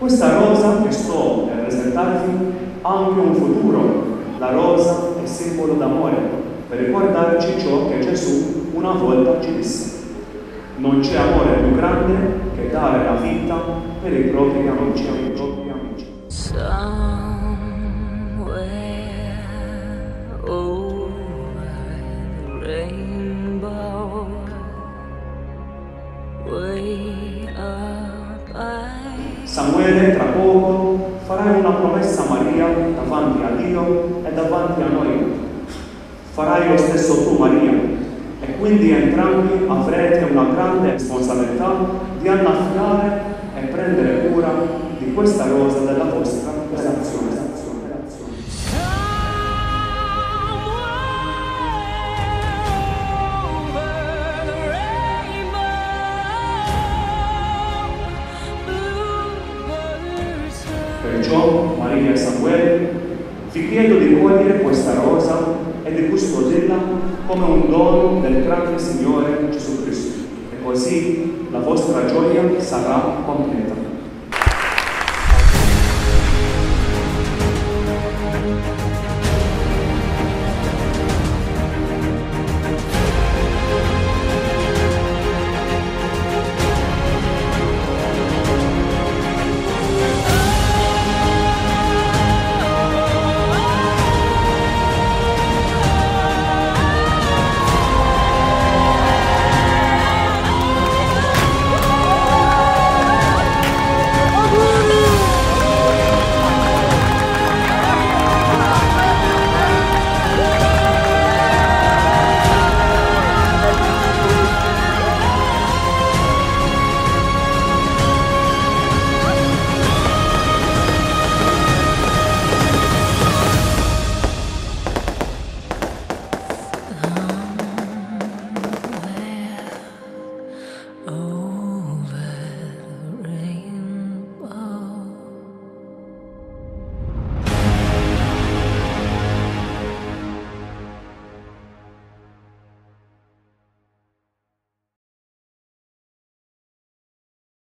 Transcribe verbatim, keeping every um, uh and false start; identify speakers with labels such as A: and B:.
A: Questa rosa che sto per presentarvi ha anche un futuro. La rosa è simbolo d'amore, per ricordarci ciò che Gesù una volta ci disse. Non c'è amore più grande che dare la vita per i propri amici e i propri amici.
B: Somewhere over the rainbow, way up high.
A: Samuele, tra poco farai una promessa a Maria davanti a Dio e davanti a noi. Farai lo stesso tu, Maria. E quindi entrambi avrete una grande responsabilità di annaffiare e prendere cura di questa rosa della vostra relazione. Perciò, Maria e Samuele, vi chiedo di cogliere questa rosa e di custodirla come un dono del grande Signore Gesù Cristo, e così la vostra gioia sarà completa.